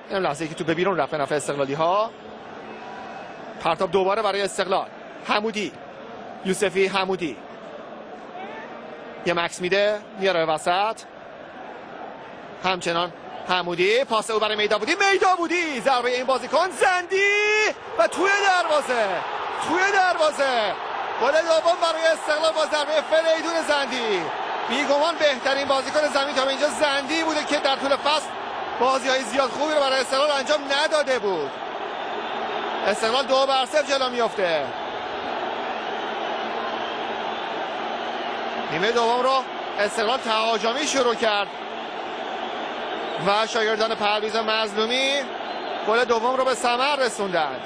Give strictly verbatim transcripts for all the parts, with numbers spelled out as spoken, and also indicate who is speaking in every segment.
Speaker 1: این لحظه که تو به بیرون رفت به نفع استقلالی ها. پرتاب دوباره برای استقلال. حمودی، یوسفی، حمودی یه مکس میده، میاره وسط. همچنان حمودی، پاس او برای میدابودی، میدابودی ضربه این بازیکن زندی و توی دروازه، توی دروازه گل دوم برای استقلال با ضربه فریدون زندی. بیگمان بهترین بازیکن زمین تا اینجا زندی بوده که در طول فصل بازی‌های زیاد خوبی رو برای استقلال انجام نداده بود. استقلال دو بر صفر جلو میفته. نیمه دوم رو استقلال تهاجمی شروع کرد و شاگردان پرویز مظلومی گل دوم رو به ثمر رسوندند.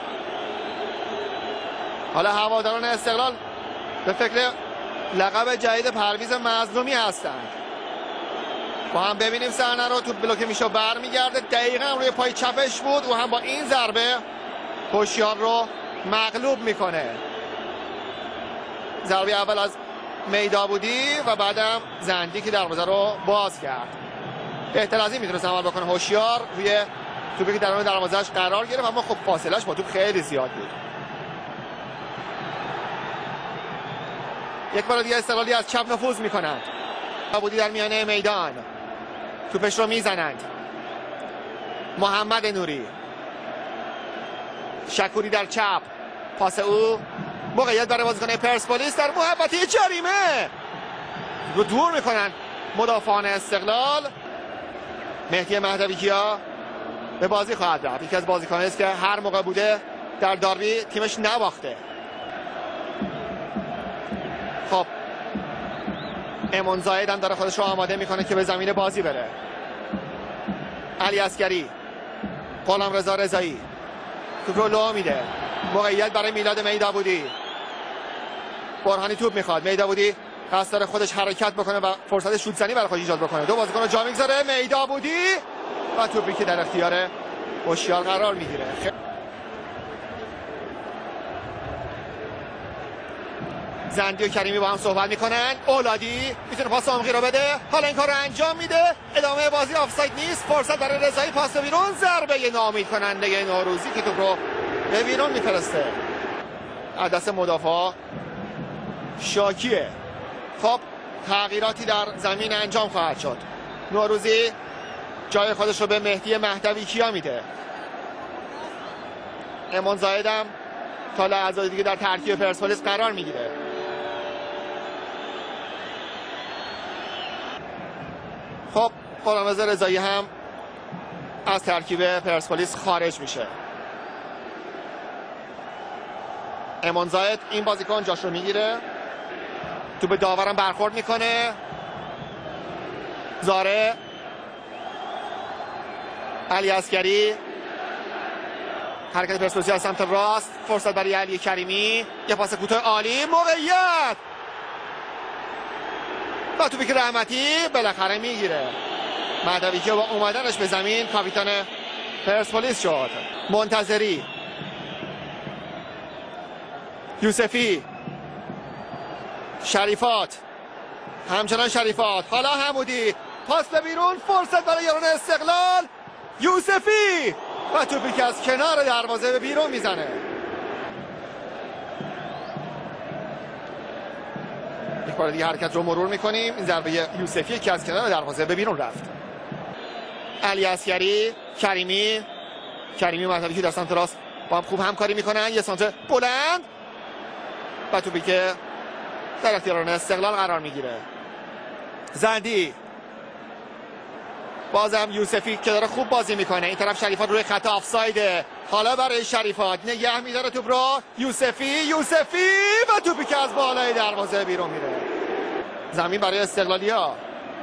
Speaker 1: حالا هواداران استقلال به فکر لقب جدید پرویز مظلومی هستند. با هم ببینیم صحنه رو. تو بلوک میشو برمیگرده، دقیقاً روی پای چپش بود. او هم با این ضربه هوشیار رو مغلوب میکنه. ضربه اول از میدابودی و بعدم زندی که دروازه رو باز کرد. بهتر از این میتونست عمل بکنه هوشیار. روی توپی که درون دروازه‌اش قرار گرفت، اما خب فاصله‌اش با توپ خیلی زیاد بود. یک بار دیگه استقلالی از چپ نفوذ میکنند. بودی در میانه میدان توپش رو میزنند. محمد نوری، شکوری در چپ، پاس او موقعیت برای بازیکن پرسپولیس در محوطه جریمه رو دور میکنن مدافعان استقلال. مهدی مهدوی کیا به بازی خواهد رفت. یکی از بازیکنانی است که هر موقع بوده در داربی تیمش نباخته. خب امون زاید هم داره خودش رو آماده میکنه که به زمین بازی بره. علی عسکری، غلام رضا رضایی توپ رو لو میده. موقعیت برای میلاد میدابودی. برهانی توپ میخواد. میدابودی قصد داره خودش حرکت بکنه و فرصت شوت زنی برای خودش ایجاد بکنه. دو بازیکن رو جا میگذاره. میدابودی و توپی که در اختیار هوشیار قرار میگیره. زندی و کریمی با هم صحبت میکنن. اولادی میتونه پاس عمقی رو بده. حالا این کار رو انجام میده. ادامه بازی آفساید نیست. فرصت برای رضایی، پاس بیرون، ضربه ناامید کننده نوروزی که توپ رو به بیرون میفرسته. از دست مدافع شاکیه. خب تغییراتی در زمین انجام خواهد شد. نوروزی جای خودش رو به مهدی مهدوی کیا میده. امون زایدم تا لحظات دیگه در ترکیب پرسپولیس قرار میگیره. خب غلام رضا رضایی هم از ترکیب پرسپولیس خارج میشه. امون زاید این بازیکن جاش رو میگیره. تو به داورم برخورد میکنه. زاره، علی عسکری، حرکت پرسپولیس از سمت راست. فرصت برای علی کریمی، یه پاس کوتاه عالی، موقعیت و توپی که رحمتی بالاخره میگیره. مهدوی که با اومدنش به زمین کاپیتان پرسپولیس شد. منتظری، یوسفی، شریفات، همچنان شریفات، حالا حمودی، پاس به بیرون، فرصت برای یاران استقلال، یوسفی و توپی که از کنار دروازه به بیرون میزنه. یک بار دیگه حرکت رو مرور میکنیم. این ضربه یوسفی که از کنار دروازه به بیرون رفت. علی عسکری، کریمی، کریمی و مهدوی که در سمت راست با هم خوب همکاری میکنن. یه سانتر بلند و توپی که در اختیار استقلال قرار میگیره. زندی، بازم یوسفی که داره خوب بازی میکنه. این طرف شریفات روی خط آفسایده. حالا برای شریفات نگه میداره توپ رو. یوسفی، یوسفی و توپی که از بالای دروازه بیرون میره. زمین برای استقلالیا.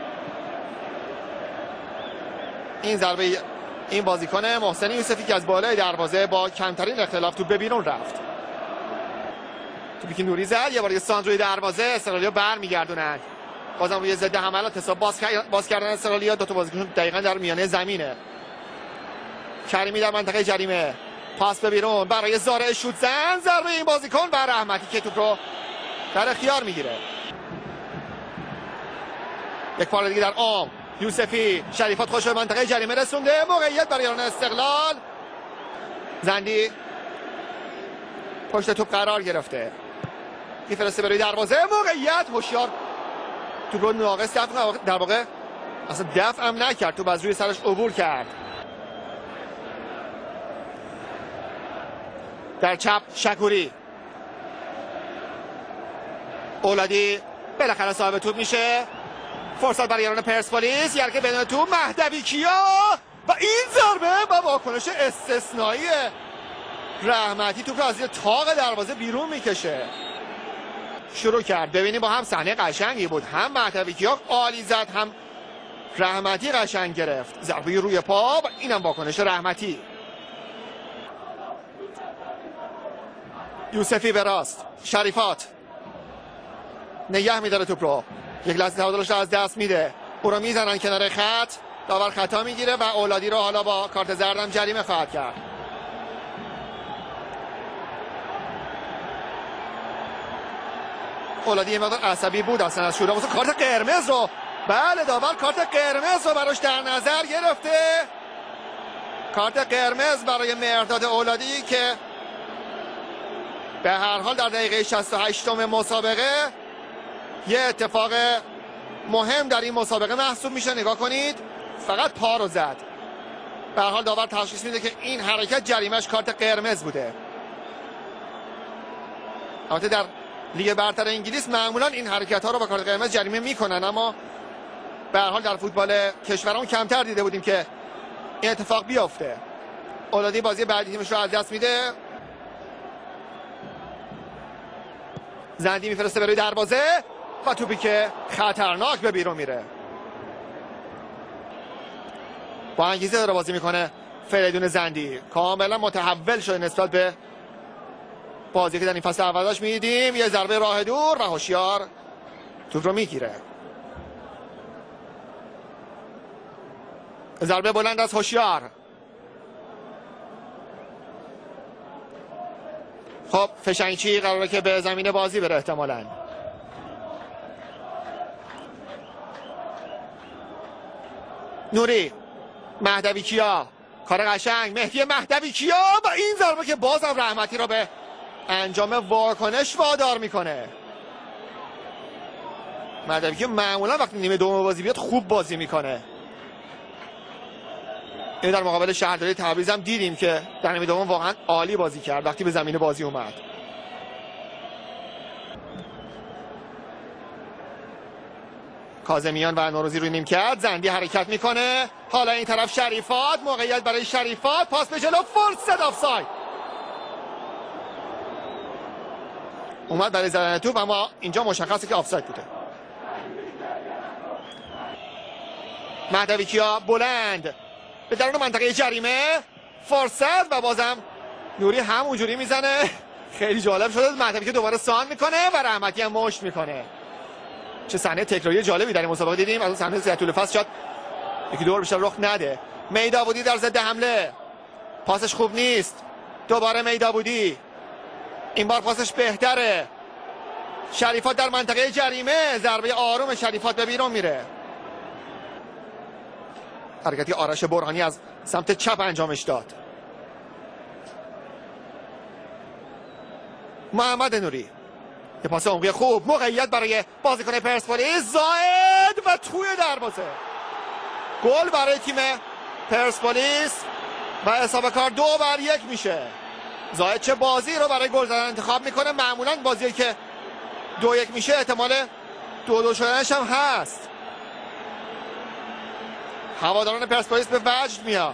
Speaker 1: این ضربه این بازیکن محسن یوسفی که از بالای دروازه با کمترین اختلاف توپ به بیرون رفت. توپی که نوری زد. یه بار یه ساند روی دروازه. استقلالیا برمیگردونن. بازم روی ضد حملات حساب باز, باز کردن استقلالیا. دو تا بازیکن دقیقاً در میانه زمینه. کریمی در منطقه جریمه، پاس به بیرون برای زاره شوت زن. ضربه این بازیکن بر رحمتی که توپ رو در اختیار میگیره. یک بار دیگه در عام یوسفی، شریفات خوش به منطقه جریمه رسونده، موقعیت برای ایران استقلال. زندی پشت توپ قرار گرفته، میفرسته برای دروازه، موقعیت، هوشیار توپ رو ناقص دفع، در واقع اصلا دفع هم نکرد، توپ از روی سرش عبور کرد. در چپ شکوری، اولادی بالاخره صاحب توپ میشه. فرصت برای ایران پرسپولیس، یرکه بدون توپ، مهدوی کیا و این ضربه با واکنش استثنایی رحمتی توپ رو از زیر طاق دروازه بیرون میکشه. شروع کرد، ببینیم با هم صحنه قشنگی بود، هم مهدوی کیا عالی زد، هم رحمتی قشنگ گرفت. ضربه روی پا و اینم واکنش رحمتی. یوسفی به راست، شریفات نگه میداره توپ رو، یک لحظه تعادلش رو از دست میده، او رو میزنن کنار خط، داور خطا میگیره و اولادی رو حالا با کارت زردم جریمه خواهد کرد. اولادی یه مقدار عصبی بود اصلا از شروع، واسه کارت قرمز رو، بله داور کارت قرمز رو براش در نظر گرفته. کارت قرمز برای مهرداد اولادی که به هر حال در دقیقه شصت و هشتم مسابقه یه اتفاق مهم در این مسابقه محسوب میشه. نگاه کنید، فقط پا رو زد. به هر حال داور تشخیص میده که این حرکت جریمش کارت قرمز بوده. البته در لیگ برتر انگلیس معمولا این حرکت ها رو با کارت قرمز جریمه میکنن، اما به هر حال در فوتبال کشورمون کمتر دیده بودیم که این اتفاق بیفته. اولادی بازی بعدی تیمش رو از دست میده. زندی میفرسته برای دروازه و توپی که خطرناک به بیرون میره. با انگیزه داره بازی میکنه فریدون زندی، کاملا متحول شده نسبت به بازی که در این فصل اول داشت میدیدیم. یه ضربه راه دور و هوشیار توپ رو میگیره. ضربه بلند از هوشیار. خب فشنگچی قراره که به زمین بازی بره احتمالاً. نوری، مهدوی کیا، کار قشنگ، مهدی مهدوی کیا و این ضربه که بازم رحمتی را به انجام واکنش وادار میکنه. مهدوی کیا معمولا وقتی نیمه دوم بازی بیاد خوب بازی میکنه. این در مقابل شهرداری تبریز هم دیدیم که در نیمه دوم واقعا عالی بازی کرد وقتی به زمین بازی اومد. کاظمیان و نوروزی روی نیمکت، زندی حرکت میکنه، حالا این طرف شریفات، موقعیت برای شریفات، پاس به جلو، فرصت آفساید. اومد برای زدن توپ اما اینجا مشخصه که آفساید بوده. مهدوی کیا بلند به درون منطقه جریمه، فرصت و بازم نوری همونجوری میزنه. خیلی جالب شده. مهدوی کیا دوباره سان میکنه و رحمتی هم مشت میکنه. چه صحنه تکراری جالبی در این مسابقه دیدیم. از اون صحنه زیاد طول فصل شد یکی دور بیشتر رخ نده. میداودی در ضد حمله، پاسش خوب نیست. دوباره میداودی، این بار پاسش بهتره. شریفات در منطقه جریمه، ضربه آروم شریفات به بیرون میره. حرکتی آرش برهانی از سمت چپ انجامش داد. محمد نوری، یه پاس عمقی خوب، موقعیت برای بازیکن پرسپولیس، زائد و توی دروازه. گل برای تیم پرسپولیس و حساب کار دو بر یک میشه. زائد چه بازی رو برای گل زدن انتخاب میکنه. معمولا بازی که دو یک میشه احتمال دو دو شدنش هم هست. هواداران پرسپولیس به وجد میان.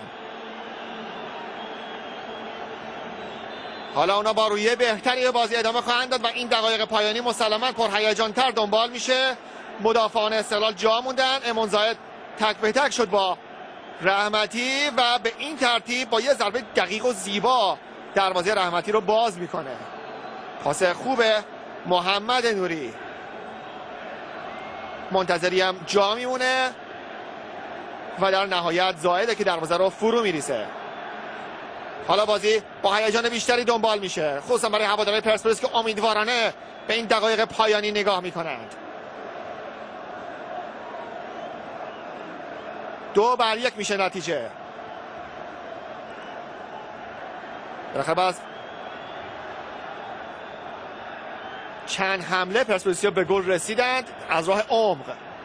Speaker 1: حالا اونا با رویه بهتری به بازی ادامه خواهند داد و این دقایق پایانی مسلماً پرهیجان‌تر دنبال میشه. مدافعان استقلال جا موندن. امون زاید تک به تک شد با رحمتی و به این ترتیب با یه ضربه دقیق و زیبا دروازه رحمتی رو باز میکنه. پاس خوبه محمد نوری. منتظری هم جا میمونه و در نهایت زائده که دروازه رو فرو میریسه. حالا بازی با هیجان بیشتری دنبال میشه، خصوصا برای هواداران پرسپولیس که امیدوارانه به این دقایق پایانی نگاه میکنند. دو بر یک میشه نتیجه. بالاخره باز چند حمله پرسپولیسیا به گل رسیدند از راه عمق.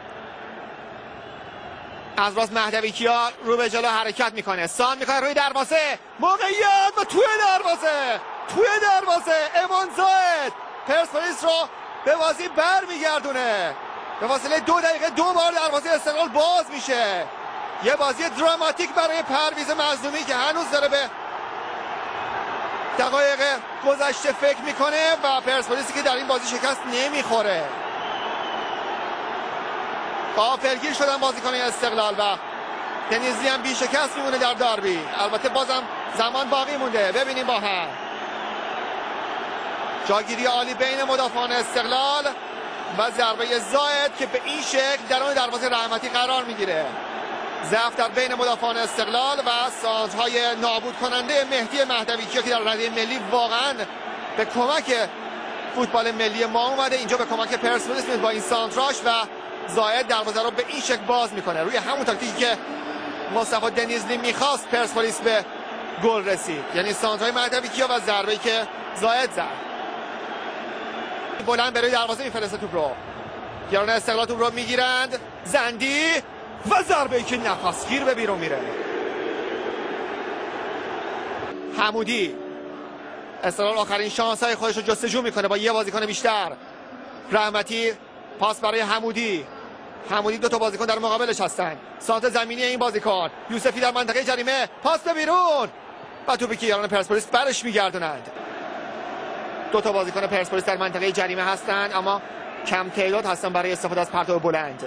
Speaker 1: از راست مهدوی کیا رو به جلو حرکت میکنه، سان میکنه روی دروازه، موقعیت و توی دروازه، توی دروازه امان زاید پرسپولیس رو به بازی بر میگردونه. به فاصله دو دقیقه دو بار دروازه استقلال باز میشه. یه بازی دراماتیک برای پرویز مظلومی که هنوز داره به دقایق گذشته فکر میکنه و پرسپولیسی که در این بازی شکست نمیخوره. غافلگیر شدن بازیکن استقلال و دنیزلی هم بی شکست میمونه در داربی. البته بازم زمان باقی مونده، ببینیم با هم. جاگیری عالی بین مدافعان استقلال و ضربه زاید که به این شکل درون دروازه رحمتی قرار میگیره. ضعف در بین مدافعان استقلال و سانترهای نابود کننده مهدی مهدوی کیا که در رده ملی واقعا به کمک فوتبال ملی ما اومده. اینجا به کمک پرسپولیس میاد با این سانتراش و زاید دروازه رو به این شکل باز میکنه. روی همون تاکتیکی که مصطفی دنیزلی میخواست پرسپولیس به گل رسید، یعنی سانترهای مهدوی کیا و ضربه‌ای که زاید زد. بلند به روی دروازه میفرسته توپ رو. یاران استقلال توپ رو میگیرند، زندی و ضربه‌ای که نفسگیر به بیرون میره. حمودی استقلال آخرین شانس های خودش رو جستجو میکنه با یه بازیکن بیشتر. رحمتی پاس برای حمودی. حمودی دو تا بازیکن در مقابلش هستن. سانت زمینی این بازیکن یوسفی در منطقه جریمه، پاس به بیرون و توپی که یاران پرسپولیس برش میگردونند. دو تا بازیکن پرسپولیس در منطقه جریمه هستند اما کم تعداد هستن برای استفاده از پرتاب بلند.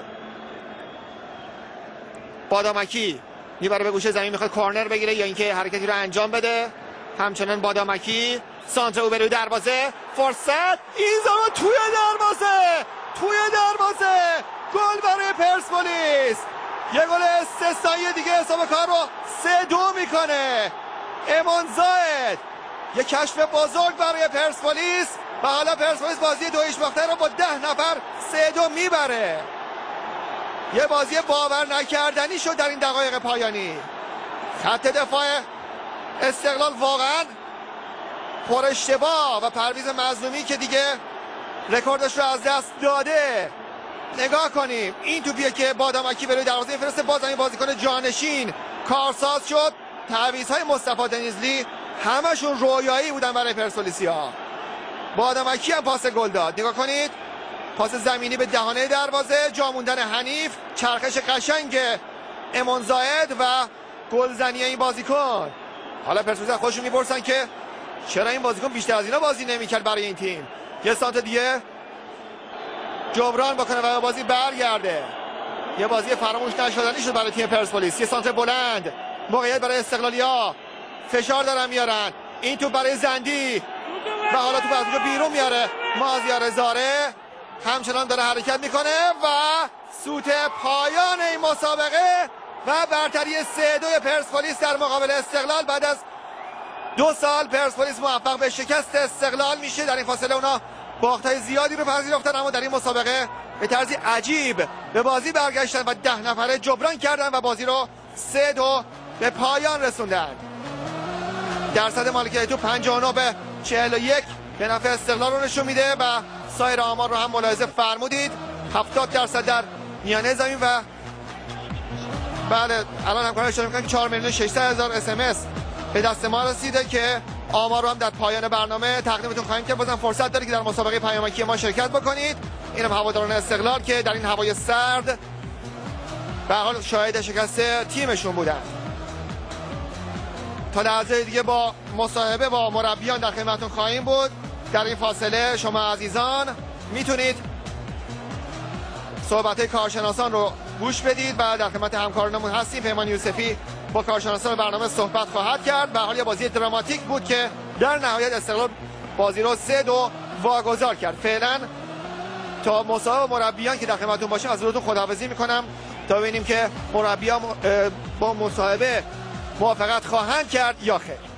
Speaker 1: بادامکی میبره به گوشه زمین، میخواد کورنر بگیره یا اینکه حرکتی رو انجام بده. همچنان بادامکی سانتر او به روی دروازه، فرصت این زمان توی دروازه، توی دروازه گل برای پرسپولیس. یه گل استثنایی دیگه حساب کار رو سه دو میکنه. امان زاید یه کشف بزرگ برای پرسپولیس و حالا پرسپولیس بازی دو هیچ باخته رو با ده نفر سه دو میبره. یه بازی باور نکردنی شد در این دقایق پایانی. خط دفاع استقلال واقعا پر اشتباه و پرویز مظلومی که دیگه رکوردش رو از دست داده. نگاه کنیم این توپیه که بادامکی به روی دروازه میفرسته، باز این بازیکن جانشین کارساز شد. تعویض‌های مصطفی دنیزلی همشون رویایی بودن برای پرسپولیسیا. بادامکی هم پاس گل داد. نگاه کنید پاس زمینی به دهانه دروازه، جا موندن حنیف، چرخش قشنگ امان زاید و گلزنی این بازیکن. حالا پرسپولیس خودشون میپرسن که چرا این بازیکن بیشتر از اینا بازی نمیکرد برای این تیم. یه سانت دیگه جبران بکنه و بازی برگرده. یه بازی فراموش نشدنی شد برای تیم پرسپولیس. یه سانت بلند، موقعیت برای استقلالیا، فشار دارن میارن. این توپ برای زندی و حالا توپ از اونجا بیرون میاره مازیار زاره، همچنان داره حرکت میکنه و سوت پایان این مسابقه و برتری سه دو پرسپولیس در مقابل استقلال. بعد از دو سال پرسپولیس موفق به شکست استقلال میشه. در این فاصله اونا باختای زیادی رو پذیرفتن اما در این مسابقه به طرزی عجیب به بازی برگشتن و ده نفره جبران کردن و بازی رو سه دو به پایان رسوندن. درصد مالکیت تو پنجاه و نه به چهل و یک به نفع استقلال رو نشون میده و سایر آمار رو هم ملاحظه فرمودید. هفتاد درصد در میانه زمین و بله الان همکاران اشاره میکنن که چهار میلیون و ششصد هزار اس ام اس به دست ما رسیده که آمار رو هم در پایان برنامه تقدیمتون خواهیم کرد. بازم فرصت دارید که در مسابقه پیامکی ما شرکت بکنید. اینم هواداران استقلال که در این هوای سرد به حال شاهد شکست تیمشون بودن. تا لحظه دیگه با مصاحبه با مربیان در خدمتتون خواهیم بود. در این فاصله شما عزیزان میتونید صحبت کارشناسان رو گوش بدید و در خدمت همکارانمون هستیم. پیمان یوسفی با کارشناسان برنامه صحبت خواهد کرد. به حال یه بازی دراماتیک بود که در نهایت استقلال بازی رو سه دو واگذار کرد. فعلا تا مصاحبه مربیان که در خدمتتون باشیم از حضورتون خداحافظی میکنم تا ببینیم که مربیان با مصاحبه موافقت خواهند کرد یا خیر.